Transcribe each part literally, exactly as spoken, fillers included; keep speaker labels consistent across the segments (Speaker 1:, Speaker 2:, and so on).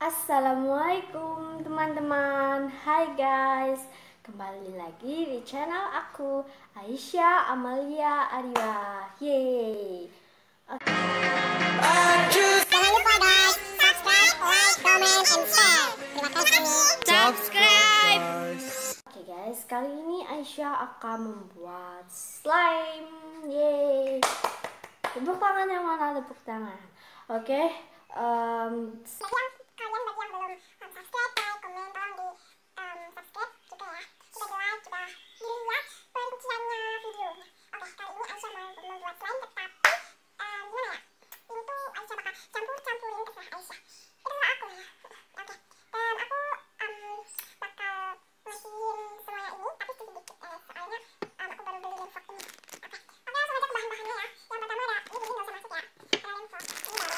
Speaker 1: Assalamualaikum teman-teman. Hai guys, kembali lagi di channel aku, Aisyah Amalia Arya. Yeay. Okay.
Speaker 2: Jangan lupa guys, subscribe, like, comment, and share. Terima kasih.
Speaker 1: Subscribe. Oke okay guys, kali ini Aisyah akan membuat slime. Yeay. Tepuk tangan yang mana? Tepuk tangan. Oke. Okay. Um,
Speaker 2: Bagi yang kalian bagi yang belum um, subscribe, like, komen, tolong di um, subscribe juga ya. Sudah di like, sudah dilihat perinciannya videonya. Oke, kali ini Aisyah mau membuat slime, tetapi um, gimana ya? Ini tuh Aisyah bakal campur-campurin terserah Aisyah. Itu terserah aku ya. Oke, dan aku um, bakal ngasihin semuanya ini, tapi sedikit eh, soalnya um, aku baru beli lenfok ini. Oke, oke langsung aja ke bahan-bahannya ya. Yang pertama ada, ini jadi nggak usah masuk ya. Ada lenfok, ini baru.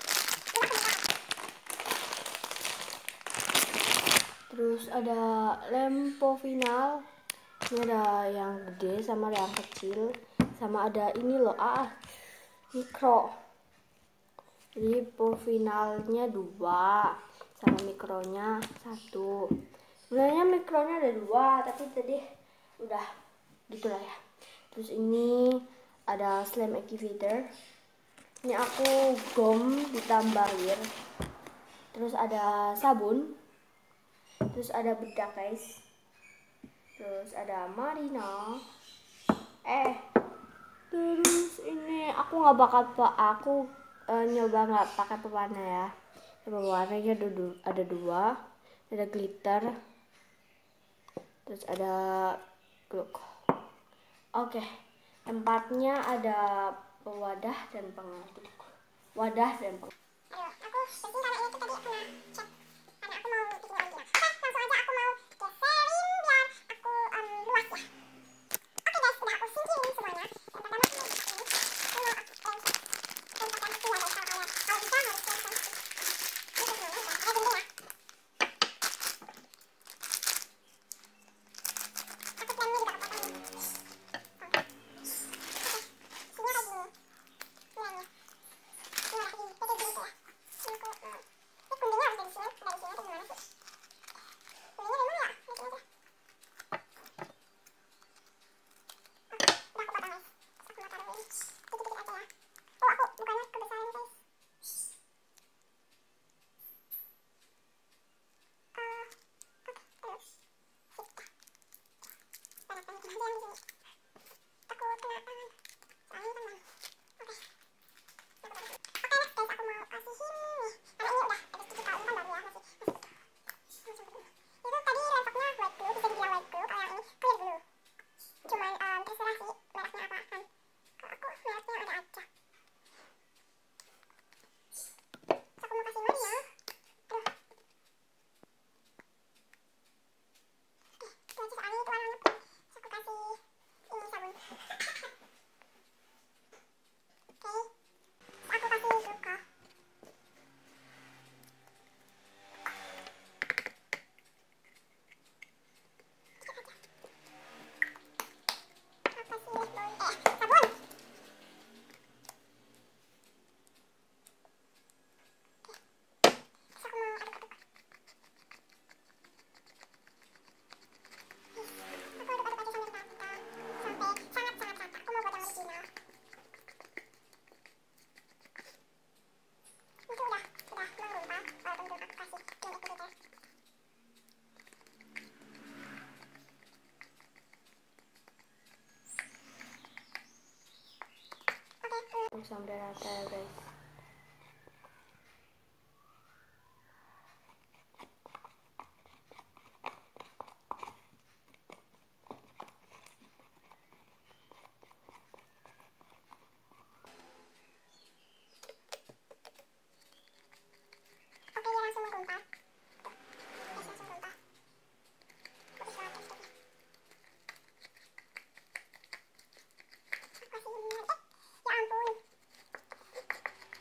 Speaker 1: Terus ada lempo final. Ini ada yang gede sama yang kecil. Sama ada ini loh, ah, mikro. Jadi po finalnya dua, sama mikronya satu. Sebenarnya mikronya ada dua, tapi tadi udah gitulah ya. Terus ini ada slime activator. Ini aku gom ditambahin. Terus ada sabun. Terus ada bedak guys. Terus ada marina. Eh, terus ini aku nggak bakal aku uh, nyoba nggak pakai pewarna ya. Pewarnanya ada, ada dua. Ada glitter. Terus ada gluk. Oke, tempatnya ada wadah dan pengaduk. Wadah dan pengaduk.
Speaker 2: Ayo, aku bersihin karena ini tuh tadi kena cat. Karena aku mau bikin lagi. Oke, langsung aja aku mau geserin biar aku um, luas ya. Oke guys, udah aku singkirin semuanya. Yang pertama ini, ini, ini mau aku lem, lempar yang kecil ya guys. Kalau kalian, kalau bisa harus lempar yang kecil. Ini semuanya udah, ada gede ya. Aku lemnya juga kepotong nih. Oke, oke, sini ada gini. Nilainya. Ini ada gini, kayak gini tuh ya. Ini aku, hmm. Ini guntingnya harus dari sini, dari sini atau gimana sih? Guntingnya dari mana ya? Dari sini aja. Udah aku potong guys. Terus aku mau taruh ini dikit-dikit aja ya. Oh aku bukannya kebesaran guys. Uh, oke terus sip dah. Banyak banyak aja yang di sini. Takut kena tangan. Soalnya kan bang. Oke. Oke next guys aku mau kasihin nih. Karena ini udah ada sedikit tahu ini kan baru ya masih masih utuh. Mau campur dulu. Itu tadi lenfoknya white glue, bisa dibilang white glue. Kalau yang ini clear glue. Cuman um, terserah sih mereknya apaan. Kalau aku mereknya ada aja. Terus aku mau kasih marina. Aduh. Oke, itu aja soalnya itu warnanya pink. Terus aku kasih ini sabun. Oke. Terus aku kasih gluko. Apa sih boy? Eh, sabun. Terus aku mau aduk-aduk. Aku aduk-aduk aja sambil rata. Sampai sangat-sangat rata. Aku mau buat yang original. Itu udah, udah menggumpal. Walaupun belum aku kasih yang activator. Oke,
Speaker 1: Sampai rata ya guys.
Speaker 2: oke dia langsung menggumpal. Tuh, guys langsung gumpal. Putih banget guys jadinya. Aku kasih ini lagi. Eh, ya ampun.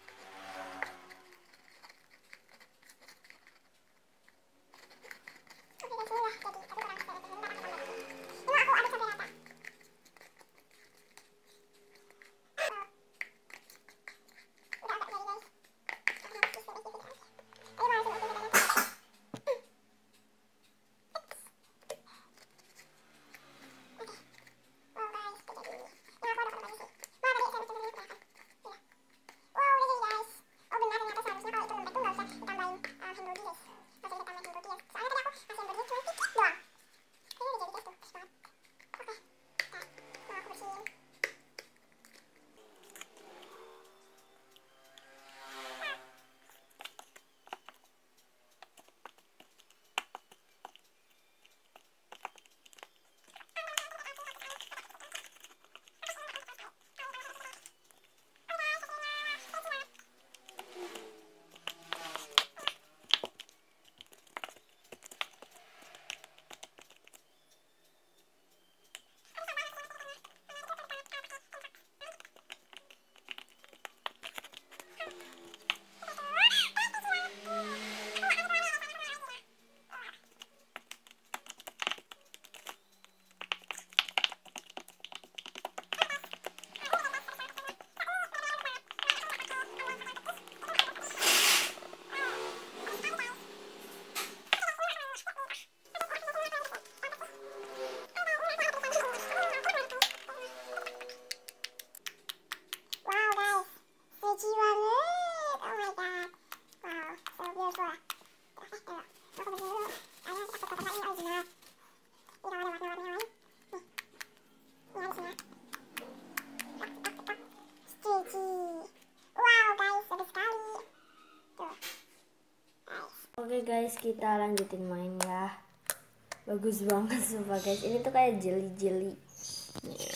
Speaker 2: Tuh, aku beli dulu. Ayo kita foto karena ini original. Ini kalau ada warna-warni lain. Nih. Ini ada sini. Tak, tak, tak. Stitchy. Wow guys, bagus sekali. Tuh. Nice.
Speaker 1: Oke guys, kita lanjutin main ya. Bagus banget sumpah guys. Ini tuh kayak jeli-jeli. Nih.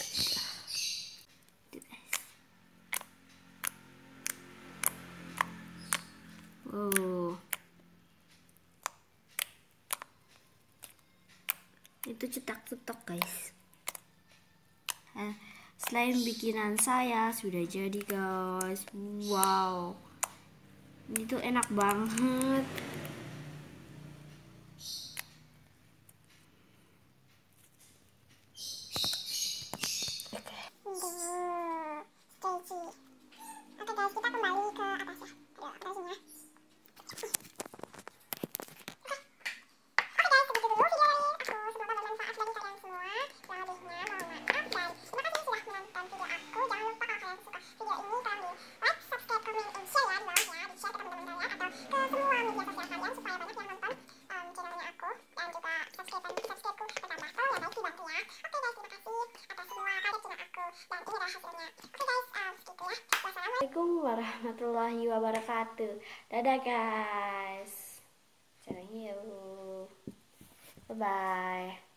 Speaker 1: Oh. Itu cetak-cetak guys. Eh, slime bikinan saya sudah jadi guys. Wow. Ini tuh enak banget.
Speaker 2: Duh, Stitchy. Oke guys, kita kembali ke atas ya. Aduh, apa sih ya?
Speaker 1: Assalamualaikum warahmatullahi wabarakatuh. Dadah guys. Caranya yuk. Bye bye.